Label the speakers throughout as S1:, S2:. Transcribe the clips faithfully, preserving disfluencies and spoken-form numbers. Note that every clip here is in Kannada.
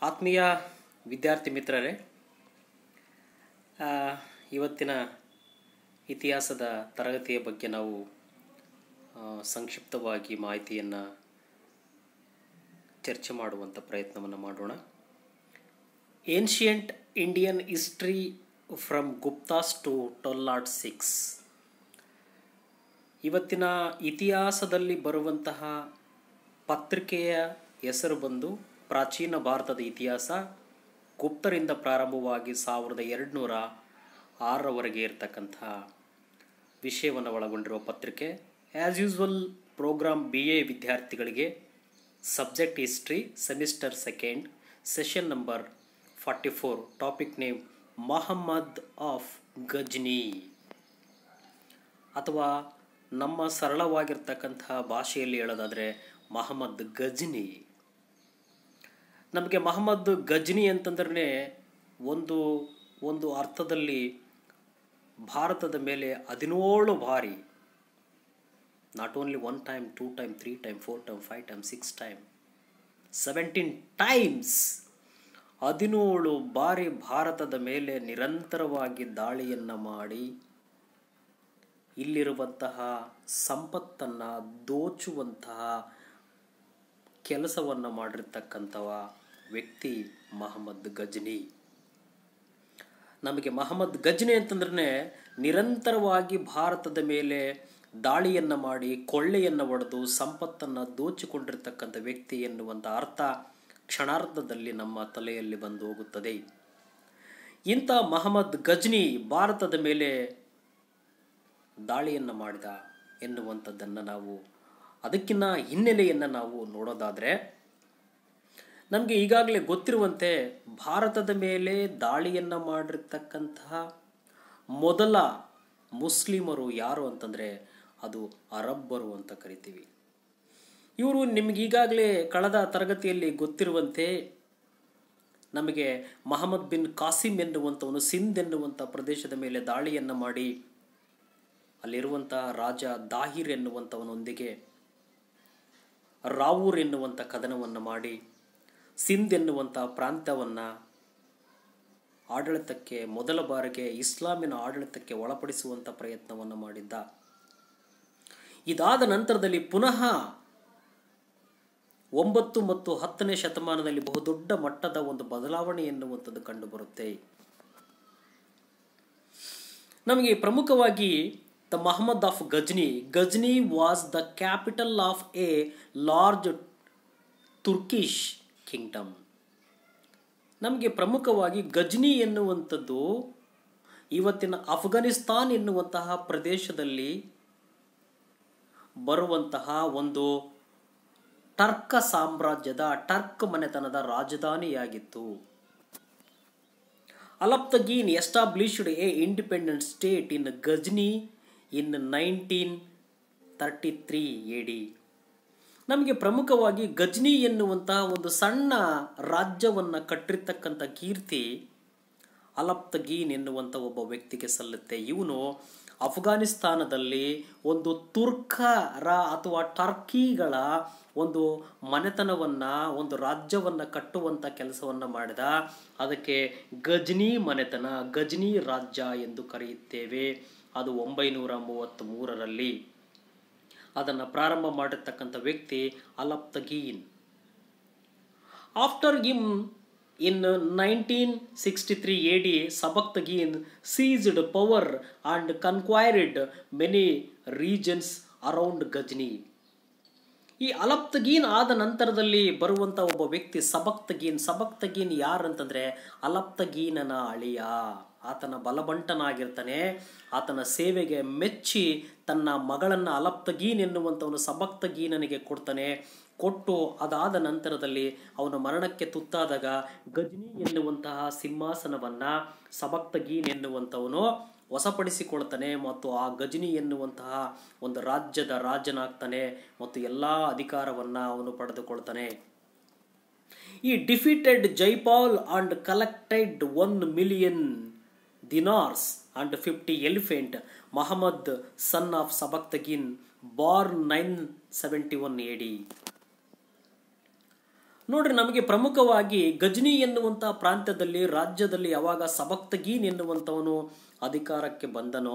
S1: ಆತ್ಮೀಯ ವಿದ್ಯಾರ್ಥಿ ಮಿತ್ರರೇ, ಇವತ್ತಿನ ಇತಿಹಾಸದ ತರಗತಿಯ ಬಗ್ಗೆ ನಾವು ಸಂಕ್ಷಿಪ್ತವಾಗಿ ಮಾಹಿತಿಯನ್ನು ಚರ್ಚೆ ಮಾಡುವಂಥ ಪ್ರಯತ್ನವನ್ನು ಮಾಡೋಣ. Ancient Indian history from Guptas to twelve nought six. ಇವತ್ತಿನ ಇತಿಹಾಸದಲ್ಲಿ ಬರುವಂತಹ ಪತ್ರಿಕೆಯ ಹೆಸರು ಬಂದು ಪ್ರಾಚೀನ ಭಾರತದ ಇತಿಹಾಸ, ಗುಪ್ತರಿಂದ ಪ್ರಾರಂಭವಾಗಿ ಸಾವಿರದ ಎರಡುನೂರ ಆರರವರೆಗೆ ಇರತಕ್ಕಂಥ ವಿಷಯವನ್ನು ಒಳಗೊಂಡಿರುವ ಪತ್ರಿಕೆ. As usual program B A ವಿದ್ಯಾರ್ಥಿಗಳಿಗೆ subject history, semester second, session number forty four, topic name Mohammed of Ghazni, ಅಥವಾ ನಮ್ಮ ಸರಳವಾಗಿರ್ತಕ್ಕಂತಹ ಭಾಷೆಯಲ್ಲಿ ಹೇಳೋದಾದರೆ ಮೊಹಮ್ಮದ್ ಗಜ್ನಿ. ನಮಗೆ ಮೊಹಮ್ಮದ್ ಗಜ್ನಿ ಅಂತಂದ್ರೆ ಒಂದು ಒಂದು ಅರ್ಥದಲ್ಲಿ ಭಾರತದ ಮೇಲೆ ಹದಿನೇಳು ಬಾರಿ, not only one time, two time, three time, four time, five time, six time, seventeen times, ಹದಿನೇಳು ಬಾರಿ ಭಾರತದ ಮೇಲೆ ನಿರಂತರವಾಗಿ ದಾಳಿಯನ್ನು ಮಾಡಿ ಇಲ್ಲಿರುವಂತಹ ಸಂಪತ್ತನ್ನು ದೋಚುವಂತಹ ಕೆಲಸವನ್ನು ಮಾಡಿರ್ತಕ್ಕಂಥವ ವ್ಯಕ್ತಿ ಮೊಹಮ್ಮದ್ ಗಜ್ನಿ. ನಮಗೆ ಮೊಹಮ್ಮದ್ ಗಜ್ನಿ ಅಂತಂದ್ರೆ ನಿರಂತರವಾಗಿ ಭಾರತದ ಮೇಲೆ ದಾಳಿಯನ್ನು ಮಾಡಿ ಕೊಳ್ಳೆಯನ್ನು ಹೊಡೆದು ಸಂಪತ್ತನ್ನು ದೋಚಿಕೊಂಡಿರ್ತಕ್ಕಂಥ ವ್ಯಕ್ತಿ ಎನ್ನುವಂಥ ಅರ್ಥ ಕ್ಷಣಾರ್ಧದಲ್ಲಿ ನಮ್ಮ ತಲೆಯಲ್ಲಿ ಬಂದು ಹೋಗುತ್ತದೆ. ಇಂಥ ಮೊಹಮ್ಮದ್ ಗಜ್ನಿ ಭಾರತದ ಮೇಲೆ ದಾಳಿಯನ್ನು ಮಾಡಿದ ಎನ್ನುವಂಥದ್ದನ್ನು ನಾವು ಅದಕ್ಕಿಂತ ಹಿನ್ನೆಲೆಯನ್ನು ನಾವು ನೋಡೋದಾದರೆ, ನಮಗೆ ಈಗಾಗಲೇ ಗೊತ್ತಿರುವಂತೆ ಭಾರತದ ಮೇಲೆ ದಾಳಿಯನ್ನು ಮಾಡಿರ್ತಕ್ಕಂತಹ ಮೊದಲ ಮುಸ್ಲಿಮರು ಯಾರು ಅಂತಂದರೆ ಅದು ಅರಬ್ಬರು ಅಂತ ಕರಿತೀವಿ. ಇವರು ನಿಮಗೀಗಾಗಲೇ ಕಳೆದ ತರಗತಿಯಲ್ಲಿ ಗೊತ್ತಿರುವಂತೆ ನಮಗೆ ಮೊಹಮ್ಮದ್ ಬಿನ್ ಕಾಸಿಮ್ ಎನ್ನುವಂಥವನು ಸಿಂಧ್ ಎನ್ನುವಂಥ ಪ್ರದೇಶದ ಮೇಲೆ ದಾಳಿಯನ್ನು ಮಾಡಿ ಅಲ್ಲಿರುವಂತಹ ರಾಜ ದಾಹಿರ್ ಎನ್ನುವಂಥವನೊಂದಿಗೆ ರಾವೂರ್ ಎನ್ನುವಂಥ ಕದನವನ್ನು ಮಾಡಿ ಸಿಂಧ್ ಎನ್ನುವಂಥ ಪ್ರಾಂತ್ಯವನ್ನು ಆಡಳಿತಕ್ಕೆ ಮೊದಲ ಬಾರಿಗೆ ಇಸ್ಲಾಮಿನ ಆಡಳಿತಕ್ಕೆ ಒಳಪಡಿಸುವಂಥ ಪ್ರಯತ್ನವನ್ನು ಮಾಡಿದ್ದ. ಇದಾದ ನಂತರದಲ್ಲಿ ಪುನಃ ಒಂಬತ್ತು ಮತ್ತು ಹತ್ತನೇ ಶತಮಾನದಲ್ಲಿ ಬಹುದೊಡ್ಡ ಮಟ್ಟದ ಒಂದು ಬದಲಾವಣೆ ಎನ್ನುವಂಥದ್ದು ಕಂಡುಬರುತ್ತೆ. ನಮಗೆ ಪ್ರಮುಖವಾಗಿ the Mohammad of Ghazni. Ghazni was the capital of a large Turkish kingdom. ನಮಗೆ ಪ್ರಮುಖವಾಗಿ ಗಜ್ನಿ ಎನ್ನುವಂಥದ್ದು ಇವತ್ತಿನ ಅಫ್ಘಾನಿಸ್ತಾನ್ ಎನ್ನುವಂತಹ ಪ್ರದೇಶದಲ್ಲಿ ಬರುವಂತಹ ಒಂದು ಟರ್ಕ ಸಾಮ್ರಾಜ್ಯದ ಟರ್ಕ್ ಮನೆತನದ ರಾಜಧಾನಿಯಾಗಿತ್ತು. Alptigin established a independent state in Ghazni in nineteen thirty three A D. ನಮಗೆ ಪ್ರಮುಖವಾಗಿ ಗಜ್ನಿ ಎನ್ನುವಂತಹ ಒಂದು ಸಣ್ಣ ರಾಜ್ಯವನ್ನು ಕಟ್ಟಿರ್ತಕ್ಕಂಥ ಕೀರ್ತಿ ಅಲಪ್ತಗೀನ್ ಎನ್ನುವಂಥ ಒಬ್ಬ ವ್ಯಕ್ತಿಗೆ ಸಲ್ಲುತ್ತೆ. ಇವನು ಅಫ್ಘಾನಿಸ್ತಾನದಲ್ಲಿ ಒಂದು ತುರ್ಕರ ಅಥವಾ ಟರ್ಕಿಗಳ ಒಂದು ಮನೆತನವನ್ನು, ಒಂದು ರಾಜ್ಯವನ್ನು ಕಟ್ಟುವಂಥ ಕೆಲಸವನ್ನು ಮಾಡಿದ. ಅದಕ್ಕೆ ಗಜ್ನಿ ಮನೆತನ, ಗಜ್ನಿ ರಾಜ್ಯ ಎಂದು ಕರೆಯುತ್ತೇವೆ. ಅದು ಒಂಬೈನೂರ ಮೂವತ್ತ್ ಮೂರರಲ್ಲಿ ಅದನ್ನು ಪ್ರಾರಂಭ ಮಾಡಿರ್ತಕ್ಕಂಥ ವ್ಯಕ್ತಿ Alptigin. After him in nineteen sixty three A D, Sabuktigin seized power and conquered many regions around Ghazni. ಈ ಅಲಪ್ತಗೀನ್ ಆದ ನಂತರದಲ್ಲಿ ಬರುವಂಥ ಒಬ್ಬ ವ್ಯಕ್ತಿ ಸಬಕ್ತಗೀನ್. ಸಬಕ್ತಗೀನ್ ಯಾರಂತಂದರೆ ಅಲಪ್ತಗೀನನ ಅಳಿಯ. ಆತನ ಬಲಬಂಟನಾಗಿರ್ತಾನೆ. ಆತನ ಸೇವೆಗೆ ಮೆಚ್ಚಿ ತನ್ನ ಮಗಳನ್ನು ಅಲಪ್ತಗೀನ್ ಎನ್ನುವಂಥವನು ಸಬಕ್ತಗೀನನಿಗೆ ಕೊಡ್ತಾನೆ. ಕೊಟ್ಟು ಅದಾದ ನಂತರದಲ್ಲಿ ಅವನ ಮರಣಕ್ಕೆ ತುತ್ತಾದಾಗ ಗಜ್ನಿ ಎನ್ನುವಂತಹ ಸಿಂಹಾಸನವನ್ನು ಸಬಕ್ತಗೀನ್ ಎನ್ನುವಂಥವನು ವಶಪಡಿಸಿಕೊಳ್ತಾನೆ ಮತ್ತು ಆ ಗಜ್ನಿ ಎನ್ನುವಂತಹ ಒಂದು ರಾಜ್ಯದ ರಾಜನಾಗ್ತಾನೆ ಮತ್ತು ಎಲ್ಲ ಅಧಿಕಾರವನ್ನು ಅವನು ಪಡೆದುಕೊಳ್ತಾನೆ. He defeated Jaipal and collected one million dinars and fifty elephant Mohammad son of Sabuktigin born nine seventy one A D. ನೋಡ್ರಿ, ನಮಗೆ ಪ್ರಮುಖವಾಗಿ ಗಜ್ನಿ ಎನ್ನುವಂಥ ಪ್ರಾಂತ್ಯದಲ್ಲಿ ರಾಜ್ಯದಲ್ಲಿ ಯಾವಾಗ ಸಬಕ್ತಗೀನ್ ಎನ್ನುವಂಥವನು ಅಧಿಕಾರಕ್ಕೆ ಬಂದನೋ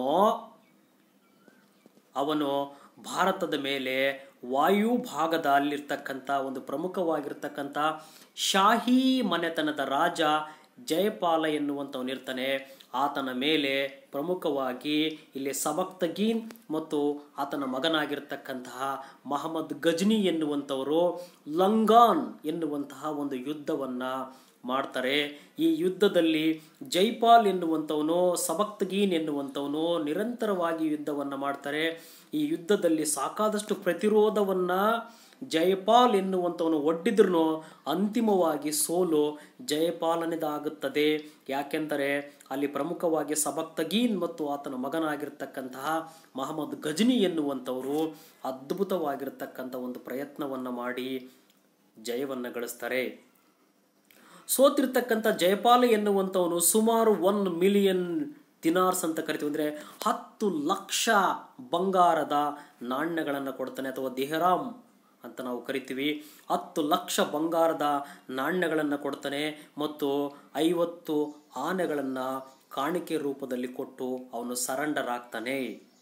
S1: ಅವನು ಭಾರತದ ಮೇಲೆ ವಾಯು ಭಾಗದಲ್ಲಿರ್ತಕ್ಕಂಥ ಒಂದು ಪ್ರಮುಖವಾಗಿರ್ತಕ್ಕಂಥ ಶಾಹಿ ಮನೆತನದ ರಾಜ ಜಯಪಾಲ ಎನ್ನುವಂಥವನಿರ್ತಾನೆ. ಆತನ ಮೇಲೆ ಪ್ರಮುಖವಾಗಿ ಇಲ್ಲಿ ಸಬಕ್ತಗೀನ್ ಮತ್ತು ಆತನ ಮಗನಾಗಿರ್ತಕ್ಕಂತಹ ಮಹಮ್ಮದ್ ಗಜ್ನಿ ಎನ್ನುವಂಥವರು ಲಂಗಾನ್ ಎನ್ನುವಂತಹ ಒಂದು ಯುದ್ಧವನ್ನ ಮಾಡ್ತಾರೆ. ಈ ಯುದ್ಧದಲ್ಲಿ ಜೈಪಾಲ್ ಎನ್ನುವಂಥವನು ಸಬಕ್ತಗೀನ್ ಎನ್ನುವಂಥವನು ನಿರಂತರವಾಗಿ ಯುದ್ಧವನ್ನ ಮಾಡ್ತಾರೆ. ಈ ಯುದ್ಧದಲ್ಲಿ ಸಾಕಾದಷ್ಟು ಪ್ರತಿರೋಧವನ್ನ ಜಯಪಾಲ್ ಎನ್ನುವಂಥವನು ಒಡ್ಡಿದ್ರೂ ಅಂತಿಮವಾಗಿ ಸೋಲು ಜಯಪಾಲನಿದಾಗುತ್ತದೆ. ಯಾಕೆಂದರೆ ಅಲ್ಲಿ ಪ್ರಮುಖವಾಗಿ ಸಬಕ್ತಗೀನ್ ಮತ್ತು ಆತನ ಮಗನಾಗಿರ್ತಕ್ಕಂತಹ ಮಹಮ್ಮದ್ ಗಜ್ನಿ ಎನ್ನುವಂಥವರು ಅದ್ಭುತವಾಗಿರ್ತಕ್ಕಂಥ ಒಂದು ಪ್ರಯತ್ನವನ್ನು ಮಾಡಿ ಜಯವನ್ನು ಗಳಿಸ್ತಾರೆ. ಸೋತಿರ್ತಕ್ಕಂಥ ಜಯಪಾಲ ಎನ್ನುವಂಥವನು ಸುಮಾರು ಒನ್ ಮಿಲಿಯನ್ ದಿನಾರ್ಸ್ ಅಂತ ಕರಿತೀವಿ, ಅಂದರೆ ಹತ್ತು ಲಕ್ಷ ಬಂಗಾರದ ನಾಣ್ಯಗಳನ್ನು ಕೊಡ್ತಾನೆ, ಅಥವಾ ದಿಹರಾಮ್ ಅಂತ ನಾವು ಕರಿತೀವಿ. ಹತ್ತು ಲಕ್ಷ ಬಂಗಾರದ ನಾಣ್ಯಗಳನ್ನು ಕೊಡ್ತಾನೆ ಮತ್ತು ಐವತ್ತು ಆನೆಗಳನ್ನು ಕಾಣಿಕೆ ರೂಪದಲ್ಲಿ ಕೊಟ್ಟು ಅವನು ಸರೆಂಡರ್ ಆಗ್ತಾನೆ.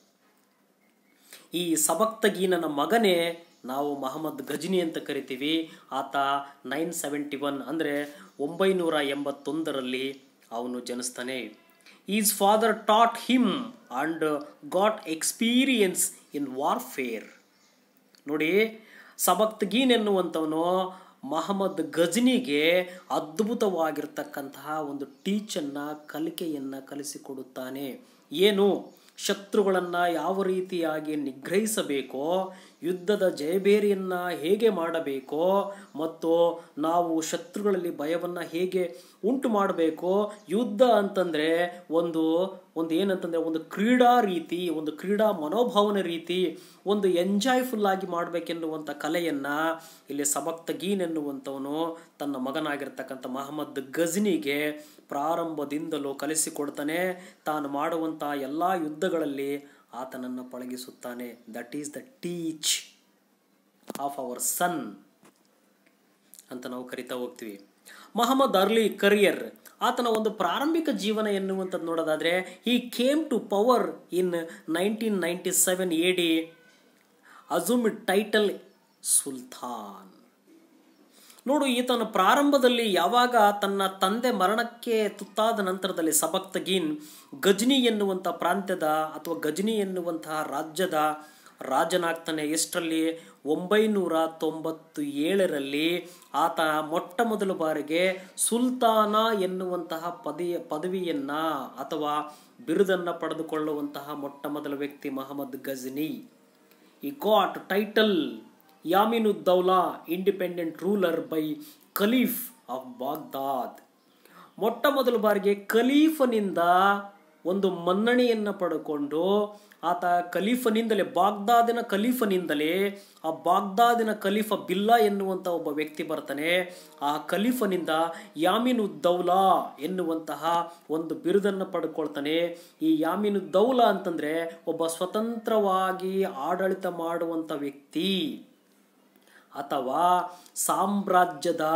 S1: ಈ ಸಬಕ್ತಗೀನನ ಮಗನೇ ನಾವು ಮಹಮ್ಮದ್ ಗಜ್ನಿ ಅಂತ ಕರಿತೀವಿ. ಆತ ನೈನ್ ಸೆವೆಂಟಿ ಒನ್ ಅಂದರೆ ಒಂಬೈನೂರ ಎಂಬತ್ತೊಂದರಲ್ಲಿ ಅವನು ಜನಿಸ್ತಾನೆ. His father taught him and got experience in warfare. ನೋಡಿ, ಸಬಕ್ತಗೀನ್ ಎನ್ನುವಂಥವನು ಮಹಮ್ಮದ್ ಗಜ್ನಿಗೆ ಅದ್ಭುತವಾಗಿರ್ತಕ್ಕಂತಹ ಒಂದು ಟೀಚನ್ನ ಕಲಿಕೆಯನ್ನು ಕಲಿಸಿಕೊಡುತ್ತಾನೆ. ಏನು ಶತ್ರುಗಳನ್ನು ಯಾವ ರೀತಿಯಾಗಿ ನಿಗ್ರಹಿಸಬೇಕೋ, ಯುದ್ಧದ ಜಯಬೇರಿಯನ್ನು ಹೇಗೆ ಮಾಡಬೇಕೋ ಮತ್ತು ನಾವು ಶತ್ರುಗಳಲ್ಲಿ ಭಯವನ್ನು ಹೇಗೆ ಉಂಟು ಮಾಡಬೇಕೋ. ಯುದ್ಧ ಅಂತಂದರೆ ಒಂದು ಒಂದು ಏನಂತಂದರೆ ಒಂದು ಕ್ರೀಡಾ ರೀತಿ, ಒಂದು ಕ್ರೀಡಾ ಮನೋಭಾವನೆ ರೀತಿ, ಒಂದು ಎಂಜಾಯ್ಫುಲ್ ಆಗಿ ಮಾಡಬೇಕೆನ್ನುವಂಥ ಕಲೆಯನ್ನು ಇಲ್ಲಿ ಸಬಕ್ತಗೀನ್ ಎನ್ನುವಂಥವನು ತನ್ನ ಮಗನಾಗಿರ್ತಕ್ಕಂಥ ಮಹಮ್ಮದ್ ಗಜ್ನಿಗೆ ಪ್ರಾರಂಭದಿಂದಲೂ ಕಲಿಸಿಕೊಡ್ತಾನೆ. ತಾನು ಮಾಡುವಂಥ ಎಲ್ಲ ಯುದ್ಧಗಳಲ್ಲಿ ಆತನನ್ನು ಪಳಗಿಸುತ್ತಾನೆ. That is the teach of our son ಅಂತ ನಾವು ಕರಿತಾ ಹೋಗ್ತೀವಿ. ಮಹಮ್ಮದ್ ಅರ್ಲಿ ಕರಿಯರ್, ಆತನ ಒಂದು ಪ್ರಾರಂಭಿಕ ಜೀವನ ಎನ್ನುವಂಥದ್ದು ನೋಡೋದಾದರೆ, he came to power in nineteen ninety seven A D, assume title sultan. ನೋಡು, ಈತನ ಪ್ರಾರಂಭದಲ್ಲಿ ಯಾವಾಗ ತನ್ನ ತಂದೆ ಮರಣಕ್ಕೆ ತುತ್ತಾದ ನಂತರದಲ್ಲಿ ಸಬಕ್ತಗೀನ್ ಗಜ್ನಿ ಎನ್ನುವಂಥ ಪ್ರಾಂತ್ಯದ ಅಥವಾ ಗಜ್ನಿ ಎನ್ನುವಂತಹ ರಾಜ್ಯದ ರಾಜನಾಗ್ತಾನೆ. ಎಷ್ಟರಲ್ಲಿ? ಒಂಬೈನೂರ ತೊಂಬತ್ತು ಏಳರಲ್ಲಿ ಆತ ಮೊಟ್ಟ ಮೊದಲ ಬಾರಿಗೆ ಸುಲ್ತಾನ ಎನ್ನುವಂತಹ ಪದವಿಯ ಪದವಿಯನ್ನ ಅಥವಾ ಬಿರುದನ್ನು ಪಡೆದುಕೊಳ್ಳುವಂತಹ ಮೊಟ್ಟ ಮೊದಲ ವ್ಯಕ್ತಿ Mohammad Ghazni. He got title Yaminuddaula independent ruler by caliph of Baghdad. ಮೊಟ್ಟ ಮೊದಲ ಬಾರಿಗೆ ಖಲೀಫನಿಂದ ಒಂದು ಮನ್ನಣೆಯನ್ನು ಪಡೆದುಕೊಂಡು ಆತ ಖಲೀಫನಿಂದಲೇ, ಬಾಗ್ದಾದಿನ ಖಲೀಫನಿಂದಲೇ, ಆ ಬಾಗ್ದಾದಿನ ಖಲೀಫ ಬಿಲ್ಲಾ ಎನ್ನುವಂಥ ಒಬ್ಬ ವ್ಯಕ್ತಿ ಬರ್ತಾನೆ. ಆ ಖಲೀಫನಿಂದ ಯಾಮಿನುದ್ದೌಲಾ ಎನ್ನುವಂತಹ ಒಂದು ಬಿರುದನ್ನು ಪಡ್ಕೊಳ್ತಾನೆ. ಈ ಯಾಮಿನುದ್ದೌಲಾ ಅಂತಂದ್ರೆ ಒಬ್ಬ ಸ್ವತಂತ್ರವಾಗಿ ಆಡಳಿತ ಮಾಡುವಂಥ ವ್ಯಕ್ತಿ ಅಥವಾ ಸಾಮ್ರಾಜ್ಯದ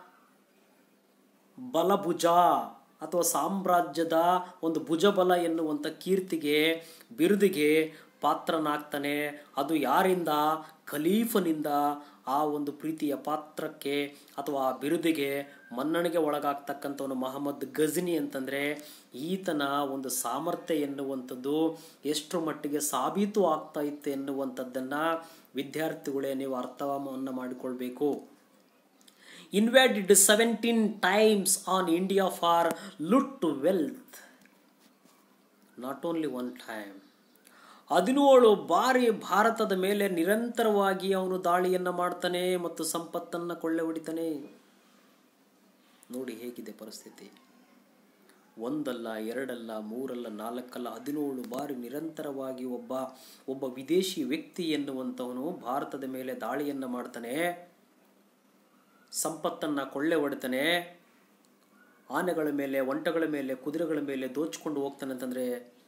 S1: ಬಲಭುಜ ಅಥವಾ ಸಾಮ್ರಾಜ್ಯದ ಒಂದು ಭುಜಬಲ ಎನ್ನುವಂಥ ಕೀರ್ತಿಗೆ, ಬಿರುದಿಗೆ ಪಾತ್ರನಾಗ್ತಾನೆ. ಅದು ಯಾರಿಂದ? ಖಲೀಫನಿಂದ ಆ ಒಂದು ಪ್ರೀತಿಯ ಪಾತ್ರಕ್ಕೆ ಅಥವಾ ಆ ಬಿರುದಿಗೆ ಮನ್ನಣೆಗೆ ಒಳಗಾಗ್ತಕ್ಕಂಥವನು ಮಹಮ್ಮದ್ ಗಜ್ನಿ. ಅಂತಂದರೆ ಈತನ ಒಂದು ಸಾಮರ್ಥ್ಯ ಎನ್ನುವಂಥದ್ದು ಎಷ್ಟರ ಮಟ್ಟಿಗೆ ಸಾಬೀತು ಆಗ್ತಾ ಇತ್ತು ಎನ್ನುವಂಥದ್ದನ್ನು ವಿದ್ಯಾರ್ಥಿಗಳೇ ನೀವು ಅರ್ಥವನ್ನು ಮಾಡಿಕೊಳ್ಬೇಕು. invaded seventeen times on India for loot wealth. Not only one time. ಹದಿನೇಳು ಬಾರಿ ಭಾರತದ ಮೇಲೆ ನಿರಂತರವಾಗಿ ಅವನು ದಾಳಿಯನ್ನು ಮಾಡ್ತಾನೆ ಮತ್ತು ಸಂಪತ್ತನ್ನು ಕೊಳ್ಳೆ ಹೊಡಿತಾನೆ. ನೋಡಿ ಹೇಗಿದೆ ಪರಿಸ್ಥಿತಿ. ಒಂದಲ್ಲ, ಎರಡಲ್ಲ, ಮೂರಲ್ಲ, ನಾಲ್ಕಲ್ಲ, ಹದಿನೇಳು ಬಾರಿ ನಿರಂತರವಾಗಿ ಒಬ್ಬ ಒಬ್ಬ ವಿದೇಶಿ ವ್ಯಕ್ತಿ ಎನ್ನುವಂಥವನು ಭಾರತದ ಮೇಲೆ ದಾಳಿಯನ್ನು ಮಾಡ್ತಾನೆ, ಸಂಪತ್ತನ್ನು ಕೊಳ್ಳೆ ಹೊಡಿತಾನೆ, ಆನೆಗಳ ಮೇಲೆ, ಒಂಟೆಗಳ ಮೇಲೆ, ಕುದುರೆಗಳ ಮೇಲೆ ದೋಚಿಕೊಂಡು ಹೋಗ್ತಾನೆ ಅಂತಂದರೆ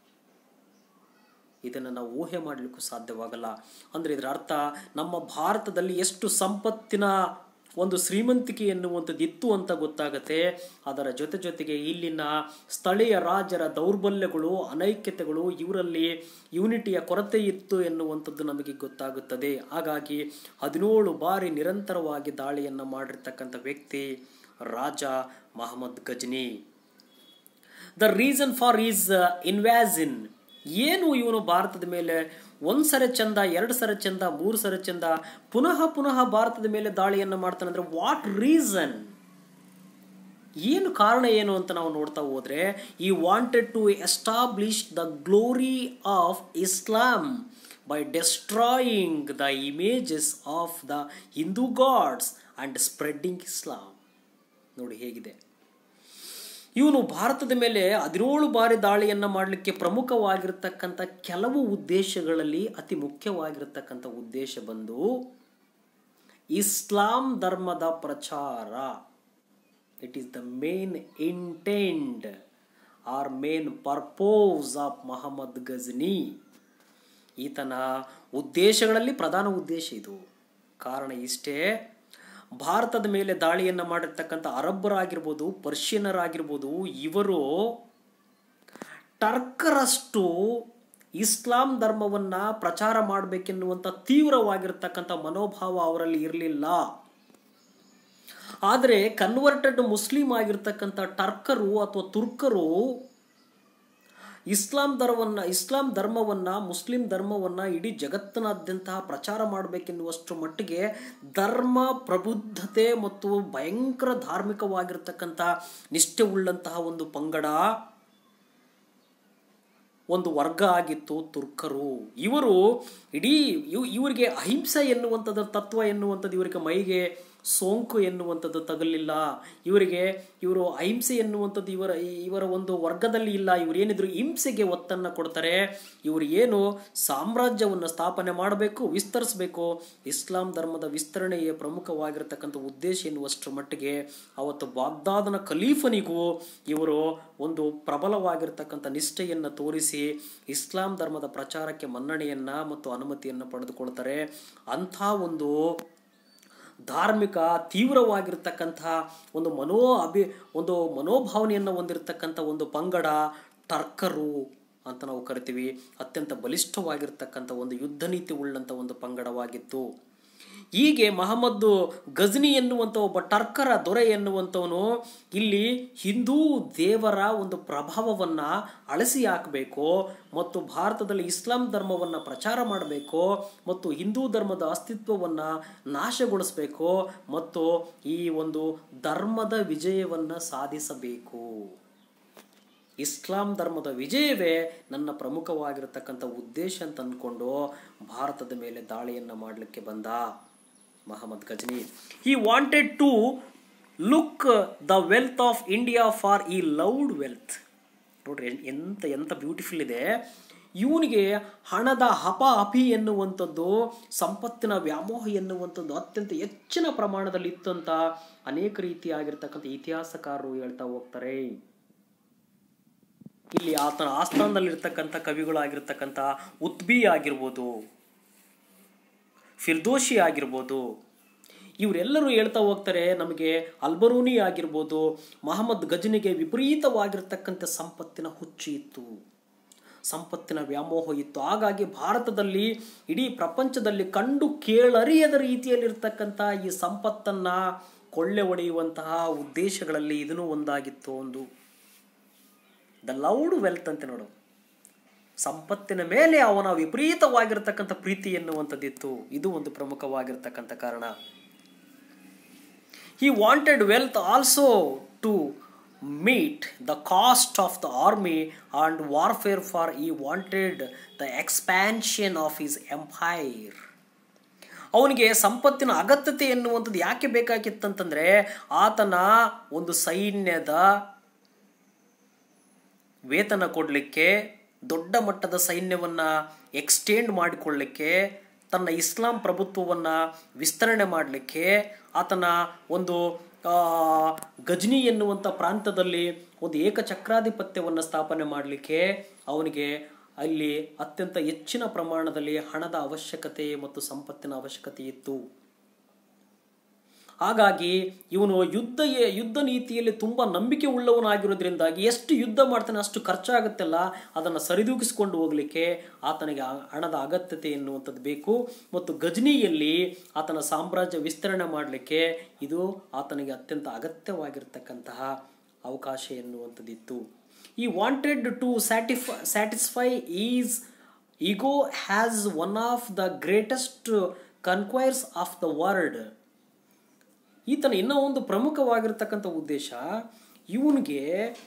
S1: ಇದನ್ನು ನಾವು ಊಹೆ ಮಾಡಲಿಕ್ಕೂ ಸಾಧ್ಯವಾಗಲ್ಲ. ಅಂದರೆ ಇದರ ಅರ್ಥ ನಮ್ಮ ಭಾರತದಲ್ಲಿ ಎಷ್ಟು ಸಂಪತ್ತಿನ ಒಂದು ಶ್ರೀಮಂತಿಕೆ ಎನ್ನುವಂಥದ್ದು ಇತ್ತು ಅಂತ ಗೊತ್ತಾಗತ್ತೆ. ಅದರ ಜೊತೆ ಜೊತೆಗೆ ಇಲ್ಲಿನ ಸ್ಥಳೀಯ ರಾಜರ ದೌರ್ಬಲ್ಯಗಳು, ಅನೈಕ್ಯತೆಗಳು, ಇವರಲ್ಲಿ ಯೂನಿಟಿಯ ಕೊರತೆ ಇತ್ತು ಎನ್ನುವಂಥದ್ದು ನಮಗೆ ಗೊತ್ತಾಗುತ್ತದೆ. ಹಾಗಾಗಿ ಹದಿನೇಳು ಬಾರಿ ನಿರಂತರವಾಗಿ ದಾಳಿಯನ್ನು ಮಾಡಿರ್ತಕ್ಕಂಥ ವ್ಯಕ್ತಿ ರಾಜ Mohammad Ghazni. The reason for his invasion, ಏನು ಇವನು ಭಾರತದ ಮೇಲೆ ಒಂದು ಸರಿ ಚಂದ, ಎರಡು ಸರಿ ಚಂದ, ಮೂರು ಸರಿ ಚಂದ, ಪುನಃ ಪುನಃ ಭಾರತದ ಮೇಲೆ ದಾಳಿಯನ್ನು ಮಾಡ್ತಾನೆ ಅಂದ್ರೆ ವಾಟ್ ರೀಸನ್, ಏನು ಕಾರಣ ಏನು ಅಂತ ನಾವು ನೋಡ್ತಾ ಹೋದ್ರೆ, he wanted to establish the glory of Islam by destroying the images of the Hindu gods and spreading Islam. ನೋಡಿ ಹೇಗಿದೆ. ಇವನು ಭಾರತದ ಮೇಲೆ ಹದಿನೇಳು ಬಾರಿ ದಾಳಿಯನ್ನು ಮಾಡಲಿಕ್ಕೆ ಪ್ರಮುಖವಾಗಿರ್ತಕ್ಕಂಥ ಕೆಲವು ಉದ್ದೇಶಗಳಲ್ಲಿ ಅತಿ ಮುಖ್ಯವಾಗಿರ್ತಕ್ಕಂಥ ಉದ್ದೇಶ ಬಂದು ಇಸ್ಲಾಂ ಧರ್ಮದ ಪ್ರಚಾರ. It is the main intent or main purpose of Mohammad Ghazni. ಈತನ ಉದ್ದೇಶಗಳಲ್ಲಿ ಪ್ರಧಾನ ಉದ್ದೇಶ ಇದು. ಕಾರಣ ಇಷ್ಟೇ, ಭಾರತದ ಮೇಲೆ ದಾಳಿಯನ್ನು ಮಾಡಿರ್ತಕ್ಕಂಥ ಅರಬ್ಬರಾಗಿರ್ಬೋದು, ಪರ್ಷಿಯನರಾಗಿರ್ಬೋದು, ಇವರು ಟರ್ಕರಷ್ಟು ಇಸ್ಲಾಂ ಧರ್ಮವನ್ನು ಪ್ರಚಾರ ಮಾಡಬೇಕೆನ್ನುವಂಥ ತೀವ್ರವಾಗಿರ್ತಕ್ಕಂಥ ಮನೋಭಾವ ಅವರಲ್ಲಿ ಇರಲಿಲ್ಲ. ಆದರೆ ಕನ್ವರ್ಟೆಡ್ ಮುಸ್ಲಿಂ ಆಗಿರ್ತಕ್ಕಂಥ ಟರ್ಕರು ಅಥವಾ ತುರ್ಕರು ಇಸ್ಲಾಂ ಧರ್ಮವನ್ನು ಇಸ್ಲಾಂ ಧರ್ಮವನ್ನು ಮುಸ್ಲಿಂ ಧರ್ಮವನ್ನು ಇಡೀ ಜಗತ್ತಿನಾದ್ಯಂತ ಪ್ರಚಾರ ಮಾಡಬೇಕೆನ್ನುವಷ್ಟು ಮಟ್ಟಿಗೆ ಧರ್ಮ ಪ್ರಬುದ್ಧತೆ ಮತ್ತು ಭಯಂಕರ ಧಾರ್ಮಿಕವಾಗಿರ್ತಕ್ಕಂಥ ನಿಷ್ಠೆ ಉಳ್ಳಂತಹ ಒಂದು ಪಂಗಡ, ಒಂದು ವರ್ಗ ಆಗಿತ್ತು ತುರ್ಕರು. ಇವರು ಇಡೀ ಇವರಿಗೆ ಅಹಿಂಸೆ ಎನ್ನುವಂಥದ್ದು ತತ್ವ ಎನ್ನುವಂಥದ್ದು ಇವರಿಗೆ ಮೈಗೆ ಸೋಂಕು ಎನ್ನುವಂಥದ್ದು ತಗಲಿಲ್ಲ. ಇವರಿಗೆ ಇವರು ಅಹಿಂಸೆ ಎನ್ನುವಂಥದ್ದು ಇವರ ಇವರ ಒಂದು ವರ್ಗದಲ್ಲಿ ಇಲ್ಲ. ಇವರು ಏನಿದ್ರು ಹಿಂಸೆಗೆ ಒತ್ತನ್ನು ಕೊಡ್ತಾರೆ. ಇವರು ಏನು ಸಾಮ್ರಾಜ್ಯವನ್ನು ಸ್ಥಾಪನೆ ಮಾಡಬೇಕು, ವಿಸ್ತರಿಸಬೇಕು, ಇಸ್ಲಾಂ ಧರ್ಮದ ವಿಸ್ತರಣೆಯೇ ಪ್ರಮುಖವಾಗಿರ್ತಕ್ಕಂಥ ಉದ್ದೇಶ ಎನ್ನುವಷ್ಟರ ಮಟ್ಟಿಗೆ ಅವತ್ತು ಬಾಗ್ದಾದನ ಖಲೀಫನಿಗೂ ಇವರು ಒಂದು ಪ್ರಬಲವಾಗಿರ್ತಕ್ಕಂಥ ನಿಷ್ಠೆಯನ್ನು ತೋರಿಸಿ ಇಸ್ಲಾಂ ಧರ್ಮದ ಪ್ರಚಾರಕ್ಕೆ ಮನ್ನಣೆಯನ್ನು ಮತ್ತು ಅನುಮತಿಯನ್ನು ಪಡೆದುಕೊಳ್ತಾರೆ. ಅಂಥ ಒಂದು ಧಾರ್ಮಿಕ ತೀವ್ರವಾಗಿರ್ತಕ್ಕಂಥ ಒಂದು ಮನೋ ಅಭಿ ಒಂದು ಮನೋಭಾವನೆಯನ್ನು ಹೊಂದಿರತಕ್ಕಂಥ ಒಂದು ಪಂಗಡ ಟರ್ಕರು ಅಂತ ನಾವು ಕರಿತೀವಿ. ಅತ್ಯಂತ ಬಲಿಷ್ಠವಾಗಿರ್ತಕ್ಕಂಥ ಒಂದು ಯುದ್ಧ ನೀತಿ ಉಳ್ಳಂಥ ಒಂದು ಪಂಗಡವಾಗಿತ್ತು. ಹೀಗೆ ಮಹಮ್ಮದ್ ಗಜ್ನಿ ಎನ್ನುವಂಥ ಒಬ್ಬ ಟರ್ಕರ ದೊರೆ ಎನ್ನುವಂಥವನು ಇಲ್ಲಿ ಹಿಂದೂ ದೇವರ ಒಂದು ಪ್ರಭಾವವನ್ನು ಅಳಿಸಿ ಹಾಕಬೇಕು ಮತ್ತು ಭಾರತದಲ್ಲಿ ಇಸ್ಲಾಂ ಧರ್ಮವನ್ನು ಪ್ರಚಾರ ಮಾಡಬೇಕು ಮತ್ತು ಹಿಂದೂ ಧರ್ಮದ ಅಸ್ತಿತ್ವವನ್ನು ನಾಶಗೊಳಿಸಬೇಕು ಮತ್ತು ಈ ಒಂದು ಧರ್ಮದ ವಿಜಯವನ್ನು ಸಾಧಿಸಬೇಕು. ಇಸ್ಲಾಂ ಧರ್ಮದ ವಿಜಯವೇ ನನ್ನ ಪ್ರಮುಖವಾಗಿರತಕ್ಕಂಥ ಉದ್ದೇಶ ಅಂತ ಅಂದ್ಕೊಂಡು ಭಾರತದ ಮೇಲೆ ದಾಳಿಯನ್ನು ಮಾಡಲಿಕ್ಕೆ ಬಂದ Mohammad Ghazni. He wanted to loot the wealth of India for he loved wealth. ನೋಡ್ರಿ ಎಂತ ಎಂತ ಬ್ಯೂಟಿಫುಲ್ ಇದೆ. ಇವನಿಗೆ ಹಣದ ಹಪ ಅಪಿ ಎನ್ನುವಂಥದ್ದು, ಸಂಪತ್ತಿನ ವ್ಯಾಮೋಹ ಎನ್ನುವಂಥದ್ದು ಅತ್ಯಂತ ಹೆಚ್ಚಿನ ಪ್ರಮಾಣದಲ್ಲಿ ಇತ್ತು ಅಂತ ಅನೇಕ ರೀತಿಯಾಗಿರ್ತಕ್ಕಂಥ ಇತಿಹಾಸಕಾರರು ಹೇಳ್ತಾ ಹೋಗ್ತಾರೆ. ಇಲ್ಲಿ ಆತನ ಆಸ್ಥಾನದಲ್ಲಿರ್ತಕ್ಕಂಥ ಕವಿಗಳಾಗಿರ್ತಕ್ಕಂಥ ಉತ್ಬಿ ಆಗಿರ್ಬೋದು, ಫಿರ್ದೋಶಿ ಆಗಿರ್ಬೋದು, ಇವರೆಲ್ಲರೂ ಹೇಳ್ತಾ ಹೋಗ್ತಾರೆ ನಮಗೆ ಅಲ್ಬರೂನಿ ಆಗಿರ್ಬೋದು, ಮಹಮ್ಮದ್ ಗಜ್ನಿಗೆ ವಿಪರೀತವಾಗಿರ್ತಕ್ಕಂಥ ಸಂಪತ್ತಿನ ಹುಚ್ಚು ಇತ್ತು, ಸಂಪತ್ತಿನ ವ್ಯಾಮೋಹ ಇತ್ತು. ಹಾಗಾಗಿ ಭಾರತದಲ್ಲಿ ಇಡೀ ಪ್ರಪಂಚದಲ್ಲಿ ಕಂಡು ಕೇಳರಿಯದ ರೀತಿಯಲ್ಲಿರ್ತಕ್ಕಂಥ ಈ ಸಂಪತ್ತನ್ನು ಕೊಳ್ಳೆ ಹೊಡೆಯುವಂತಹ ಉದ್ದೇಶಗಳಲ್ಲಿ ಇದನ್ನು ಒಂದಾಗಿತ್ತು. ಒಂದು ದ ಲವ್ಡ್ ವೆಲ್ತ್ ಅಂತ ನೋಡು, ಸಂಪತ್ತಿನ ಮೇಲೆ ಅವನ ವಿಪರೀತವಾಗಿರ್ತಕ್ಕಂಥ ಪ್ರೀತಿ ಎನ್ನುವಂಥದ್ದಿತ್ತು. ಇದು ಒಂದು ಪ್ರಮುಖವಾಗಿರ್ತಕ್ಕಂಥ ಕಾರಣ. He wanted wealth also to meet the cost of the army and warfare, for he wanted the expansion of his empire. ಅವನಿಗೆ ಸಂಪತ್ತಿನ ಅಗತ್ಯತೆ ಎನ್ನುವಂಥದ್ದು ಯಾಕೆ ಬೇಕಾಗಿತ್ತಂತಂದ್ರೆ ಆತನ ಒಂದು ಸೈನ್ಯದ ವೇತನ ಕೊಡಲಿಕ್ಕೆ, ದೊಡ್ಡ ಮಟ್ಟದ ಸೈನ್ಯವನ್ನು ಎಕ್ಸ್ಟೆಂಡ್ ಮಾಡಿಕೊಳ್ಳಲಿಕ್ಕೆ, ತನ್ನ ಇಸ್ಲಾಂ ಪ್ರಭುತ್ವವನ್ನು ವಿಸ್ತರಣೆ ಮಾಡಲಿಕ್ಕೆ, ಆತನ ಒಂದು ಗಜ್ನಿ ಎನ್ನುವಂಥ ಪ್ರಾಂತದಲ್ಲಿ ಒಂದು ಏಕಚಕ್ರಾಧಿಪತ್ಯವನ್ನು ಸ್ಥಾಪನೆ ಮಾಡಲಿಕ್ಕೆ ಅವನಿಗೆ ಅಲ್ಲಿ ಅತ್ಯಂತ ಹೆಚ್ಚಿನ ಪ್ರಮಾಣದಲ್ಲಿ ಹಣದ ಅವಶ್ಯಕತೆ ಮತ್ತು ಸಂಪತ್ತಿನ ಅವಶ್ಯಕತೆ ಇತ್ತು. ಹಾಗಾಗಿ ಇವನು ಯುದ್ಧ ಯುದ್ಧ ನೀತಿಯಲ್ಲಿ ತುಂಬ ನಂಬಿಕೆ ಉಳ್ಳವನಾಗಿರೋದ್ರಿಂದಾಗಿ ಎಷ್ಟು ಯುದ್ಧ ಮಾಡ್ತಾನೆ ಅಷ್ಟು ಖರ್ಚಾಗುತ್ತಲ್ಲ ಅದನ್ನು ಸರಿದೂಗಿಸಿಕೊಂಡು ಹೋಗಲಿಕ್ಕೆ ಆತನಿಗೆ ಹಣದ ಅಗತ್ಯತೆ ಎನ್ನುವಂಥದ್ದು ಬೇಕು. ಮತ್ತು ಗಜನಿಯಲ್ಲಿ ಆತನ ಸಾಮ್ರಾಜ್ಯ ವಿಸ್ತರಣೆ ಮಾಡಲಿಕ್ಕೆ ಇದು ಆತನಿಗೆ ಅತ್ಯಂತ ಅಗತ್ಯವಾಗಿರ್ತಕ್ಕಂತಹ ಅವಕಾಶ ಎನ್ನುವಂಥದ್ದಿತ್ತು. He wanted to satisfy satisfy his ego has one of the greatest conquerors of the world. ಈತನ ಇನ್ನೂ ಒಂದು ಪ್ರಮುಖವಾಗಿರ್ತಕ್ಕಂಥ ಉದ್ದೇಶ, ಇವನಿಗೆ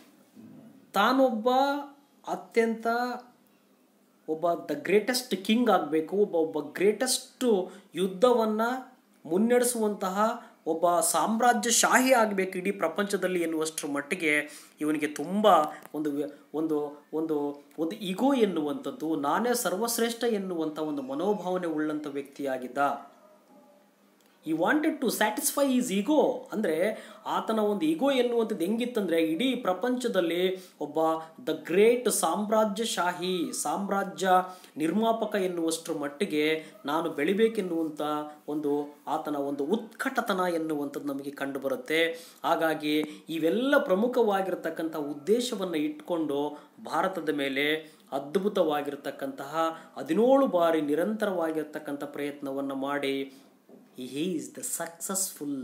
S1: ತಾನೊಬ್ಬ ಅತ್ಯಂತ ಒಬ್ಬ ದ ಗ್ರೇಟೆಸ್ಟ್ ಕಿಂಗ್ ಆಗಬೇಕು, ಒಬ್ಬ ಒಬ್ಬ ಗ್ರೇಟೆಸ್ಟ್ ಯುದ್ಧವನ್ನು ಮುನ್ನಡೆಸುವಂತಹ ಒಬ್ಬ ಸಾಮ್ರಾಜ್ಯಶಾಹಿ ಆಗಬೇಕು ಇಡೀ ಪ್ರಪಂಚದಲ್ಲಿ ಎನ್ನುವಷ್ಟರ ಮಟ್ಟಿಗೆ ಇವನಿಗೆ ತುಂಬ ಒಂದು ಒಂದು ಒಂದು ಒಂದು ಈಗೋ ಎನ್ನುವಂಥದ್ದು, ನಾನೇ ಸರ್ವಶ್ರೇಷ್ಠ ಎನ್ನುವಂಥ ಒಂದು ಮನೋಭಾವನೆ ಉಳ್ಳಂಥ ವ್ಯಕ್ತಿಯಾಗಿದ್ದ. He wanted to satisfy his ego ಅಂದರೆ ಆತನ ಒಂದು ಈಗೋ ಎನ್ನುವಂಥದ್ದು ಹೆಂಗಿತ್ತಂದರೆ ಇಡೀ ಪ್ರಪಂಚದಲ್ಲಿ ಒಬ್ಬ ದ ಗ್ರೇಟ್ ಸಾಮ್ರಾಜ್ಯಶಾಹಿ ಸಾಮ್ರಾಜ್ಯ ನಿರ್ಮಾಪಕ ಎನ್ನುವಷ್ಟರ ಮಟ್ಟಿಗೆ ನಾನು ಬೆಳಿಬೇಕೆನ್ನುವಂಥ ಒಂದು ಆತನ ಒಂದು ಉತ್ಕಟತನ ಎನ್ನುವಂಥದ್ದು ನಮಗೆ ಕಂಡುಬರುತ್ತೆ. ಹಾಗಾಗಿ ಇವೆಲ್ಲ ಪ್ರಮುಖವಾಗಿರ್ತಕ್ಕಂಥ ಉದ್ದೇಶವನ್ನು ಇಟ್ಕೊಂಡು ಭಾರತದ ಮೇಲೆ ಅದ್ಭುತವಾಗಿರ್ತಕ್ಕಂತಹ ಹದಿನೇಳು ಬಾರಿ ನಿರಂತರವಾಗಿರ್ತಕ್ಕಂಥ ಪ್ರಯತ್ನವನ್ನು ಮಾಡಿ ಹಿ ಈಸ್ ದ ಸಕ್ಸಸ್ಫುಲ್,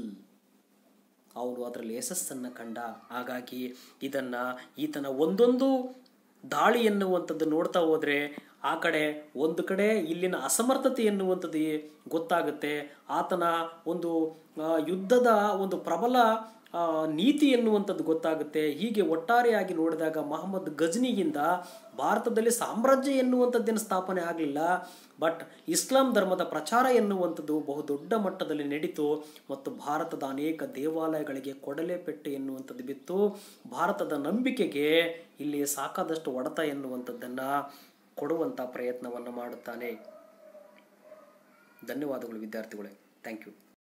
S1: ಅವನು ಅದರಲ್ಲಿ ಯಶಸ್ಸನ್ನು ಕಂಡ. ಹಾಗಾಗಿ ಇದನ್ನು ಈತನ ಒಂದೊಂದು ದಾಳಿ ಎನ್ನುವಂಥದ್ದು ನೋಡ್ತಾ ಹೋದರೆ ಆ ಕಡೆ ಒಂದು ಕಡೆ ಇಲ್ಲಿನ ಅಸಮರ್ಥತೆ ಎನ್ನುವಂಥದ್ದು ಗೊತ್ತಾಗುತ್ತೆ, ಆತನ ಒಂದು ಯುದ್ಧದ ಒಂದು ಪ್ರಬಲ ನೀತಿ ಎನ್ನುವಂಥದ್ದು ಗೊತ್ತಾಗುತ್ತೆ. ಹೀಗೆ ಒಟ್ಟಾರೆಯಾಗಿ ನೋಡಿದಾಗ ಮಹಮ್ಮದ್ ಗಜ್ನಿಗಿಂದ ಭಾರತದಲ್ಲಿ ಸಾಮ್ರಾಜ್ಯ ಎನ್ನುವಂಥದ್ದೇನು ಸ್ಥಾಪನೆ ಆಗಲಿಲ್ಲ, ಬಟ್ ಇಸ್ಲಾಂ ಧರ್ಮದ ಪ್ರಚಾರ ಎನ್ನುವಂಥದ್ದು ಬಹುದೊಡ್ಡ ಮಟ್ಟದಲ್ಲಿ ನಡೀತು ಮತ್ತು ಭಾರತದ ಅನೇಕ ದೇವಾಲಯಗಳಿಗೆ ಕೊಡಲೆ ಪೆಟ್ಟು ಎನ್ನುವಂಥದ್ದು ಬಿತ್ತು. ಭಾರತದ ನಂಬಿಕೆಗೆ ಇಲ್ಲಿ ಸಾಕಾದಷ್ಟು ಹೊಡೆತ ಎನ್ನುವಂಥದ್ದನ್ನು ಕೊಡುವಂಥ ಪ್ರಯತ್ನವನ್ನು ಮಾಡುತ್ತಾನೆ. ಧನ್ಯವಾದಗಳು ವಿದ್ಯಾರ್ಥಿಗಳೇ, ಥ್ಯಾಂಕ್ ಯು.